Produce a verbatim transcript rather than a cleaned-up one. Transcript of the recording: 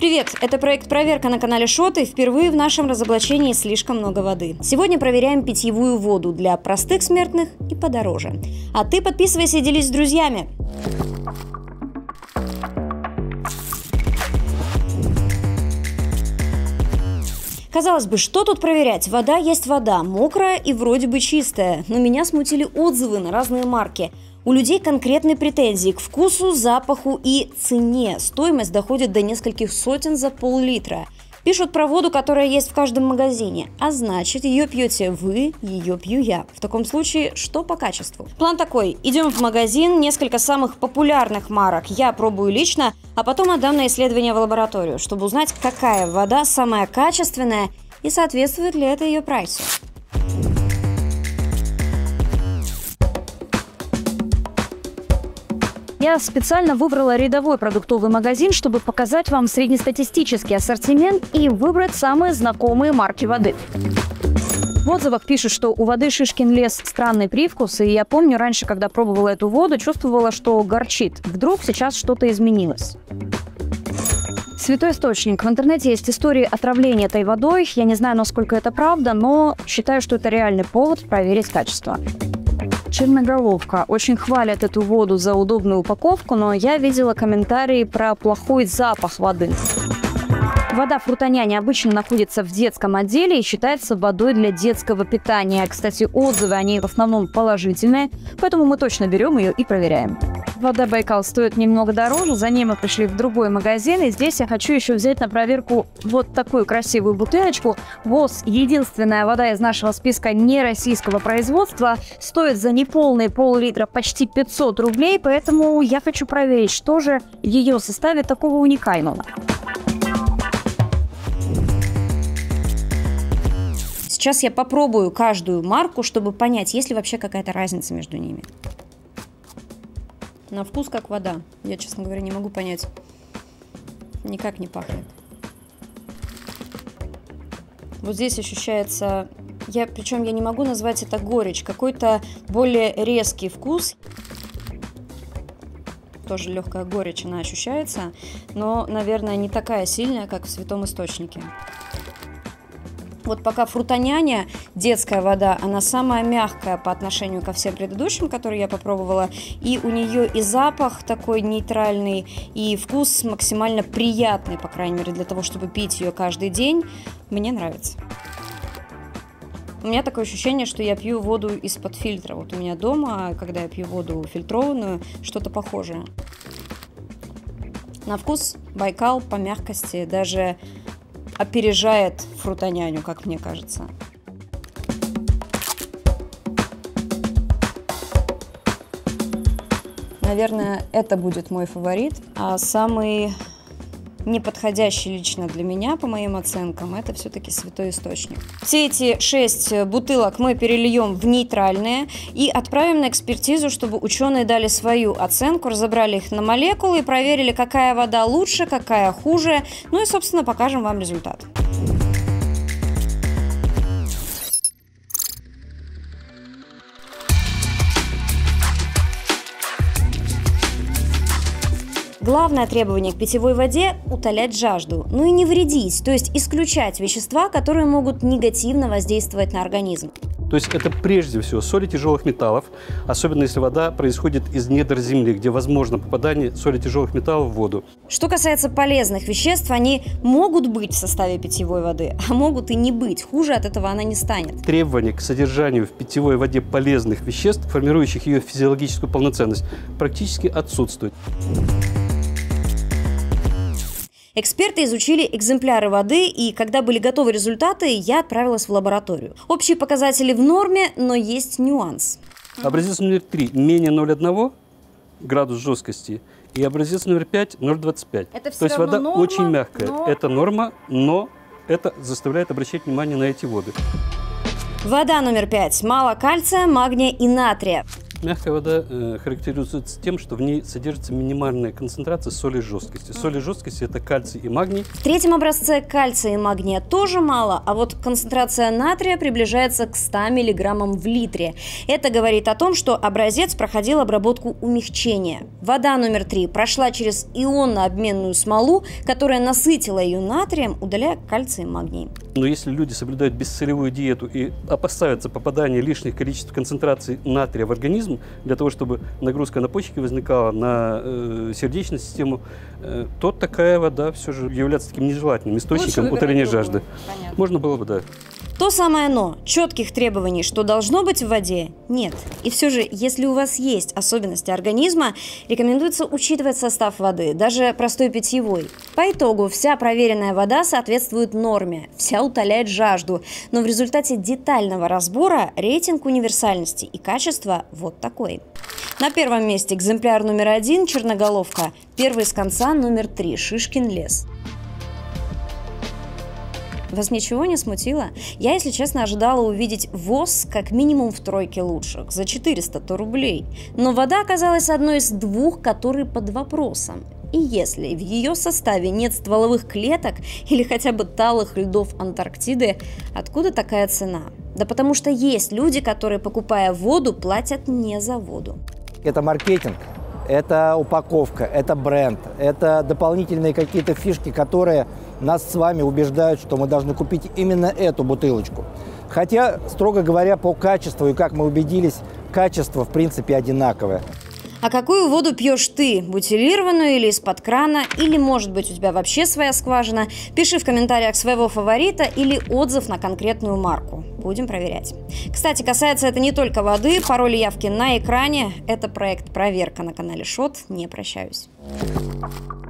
Привет! Это проект «Проверка» на канале Шот, и впервые в нашем разоблачении слишком много воды. Сегодня проверяем питьевую воду для простых смертных и подороже. А ты подписывайся и делись с друзьями. Казалось бы, что тут проверять? Вода есть вода, мокрая и вроде бы чистая. Но меня смутили отзывы на разные марки. У людей конкретные претензии к вкусу, запаху и цене. Стоимость доходит до нескольких сотен за пол-литра. Пишут про воду, которая есть в каждом магазине. А значит, ее пьете вы, ее пью я. В таком случае, что по качеству? План такой. Идем в магазин, несколько самых популярных марок я пробую лично, а потом отдам на исследование в лабораторию, чтобы узнать, какая вода самая качественная и соответствует ли это ее прайсу. Я специально выбрала рядовой продуктовый магазин, чтобы показать вам среднестатистический ассортимент и выбрать самые знакомые марки воды. В отзывах пишут, что у воды Шишкин лес странный привкус, и я помню, раньше, когда пробовала эту воду, чувствовала, что горчит. Вдруг сейчас что-то изменилось. Святой источник. В интернете есть истории отравления этой водой. Я не знаю, насколько это правда, но считаю, что это реальный повод проверить качество. Черноголовка. Очень хвалят эту воду за удобную упаковку, но я видела комментарии про плохой запах воды. Вода Фрутоняня обычно находится в детском отделе и считается водой для детского питания. Кстати, отзывы о ней в основном положительные, поэтому мы точно берем ее и проверяем. Вода Байкал стоит немного дороже, за ней мы пришли в другой магазин, и здесь я хочу еще взять на проверку вот такую красивую бутылочку. ВОЗ, единственная вода из нашего списка нероссийского производства, стоит за неполные пол-литра почти пятьсот рублей, поэтому я хочу проверить, что же в ее составе такого уникального. Сейчас я попробую каждую марку, чтобы понять, есть ли вообще какая-то разница между ними. На вкус как вода. Я, честно говоря, не могу понять. Никак не пахнет. Вот здесь ощущается... Я, причем я не могу назвать это горечь. Какой-то более резкий вкус. Тоже легкая горечь она ощущается. Но, наверное, не такая сильная, как в Святом Источнике. Вот пока Фрутоняня, детская вода, она самая мягкая по отношению ко всем предыдущим, которые я попробовала. И у нее и запах такой нейтральный, и вкус максимально приятный, по крайней мере, для того, чтобы пить ее каждый день. Мне нравится. У меня такое ощущение, что я пью воду из-под фильтра. Вот у меня дома, когда я пью воду фильтрованную, что-то похожее. На вкус Байкал по мягкости даже опережает Фрутоняню, как мне кажется. Наверное, это будет мой фаворит. А самый неподходящий лично для меня, по моим оценкам, это все-таки Святой Источник. Все эти шесть бутылок мы перельем в нейтральные и отправим на экспертизу, чтобы ученые дали свою оценку, разобрали их на молекулы и проверили, какая вода лучше, какая хуже. Ну и, собственно, покажем вам результат. Главное требование к питьевой воде – утолять жажду, ну и не вредить, то есть исключать вещества, которые могут негативно воздействовать на организм. То есть это прежде всего соли тяжелых металлов, особенно если вода происходит из недр земли, где возможно попадание соли тяжелых металлов в воду. Что касается полезных веществ, они могут быть в составе питьевой воды, а могут и не быть. Хуже от этого она не станет. Требования к содержанию в питьевой воде полезных веществ, формирующих ее физиологическую полноценность, практически отсутствуют. Эксперты изучили экземпляры воды, и когда были готовы результаты, я отправилась в лабораторию. Общие показатели в норме, но есть нюанс. Образец номер три менее ноль целых одна десятая градус жесткости, и образец номер пять ноль целых двадцать пять. Это все То есть равно вода норма, очень мягкая. но... Это норма, но это заставляет обращать внимание на эти воды. Вода номер пять. Мало кальция, магния и натрия. Мягкая вода э, характеризуется тем, что в ней содержится минимальная концентрация соли жесткости. Соли жесткости – это кальций и магний. В третьем образце кальция и магния тоже мало, а вот концентрация натрия приближается к ста миллиграммам в литре. Это говорит о том, что образец проходил обработку умягчения. Вода номер три прошла через ионно-обменную смолу, которая насытила ее натрием, удаляя кальций и магний. Но если люди соблюдают бессолевую диету и опасаются попадания лишних количеств концентраций натрия в организм, для того, чтобы нагрузка на почки возникала, на э, сердечную систему, э, то такая вода все же является таким нежелательным источником утоления жажды. Понятно. Можно было бы, да. То самое «но». Четких требований, что должно быть в воде, нет. И все же, если у вас есть особенности организма, рекомендуется учитывать состав воды, даже простой питьевой. По итогу, вся проверенная вода соответствует норме, вся утоляет жажду. Но в результате детального разбора рейтинг универсальности и качества вот такой. На первом месте экземпляр номер один – черноголовка, первый с конца номер три – Шишкин лес. Вас ничего не смутило? Я, если честно, ожидала увидеть ВОЗ как минимум в тройке лучших, за четыреста рублей. Но вода оказалась одной из двух, которые под вопросом. И если в ее составе нет стволовых клеток или хотя бы талых льдов Антарктиды, откуда такая цена? Да потому что есть люди, которые, покупая воду, платят не за воду. Это маркетинг. Это упаковка, это бренд, это дополнительные какие-то фишки, которые нас с вами убеждают, что мы должны купить именно эту бутылочку. Хотя, строго говоря, по качеству, и как мы убедились, качество в принципе одинаковое. А какую воду пьешь ты? Бутилированную или из-под крана? Или, может быть, у тебя вообще своя скважина? Пиши в комментариях своего фаворита или отзыв на конкретную марку. Будем проверять. Кстати, касается это не только воды. Пароль и явки на экране. Это проект «Проверка» на канале Шот. Не прощаюсь.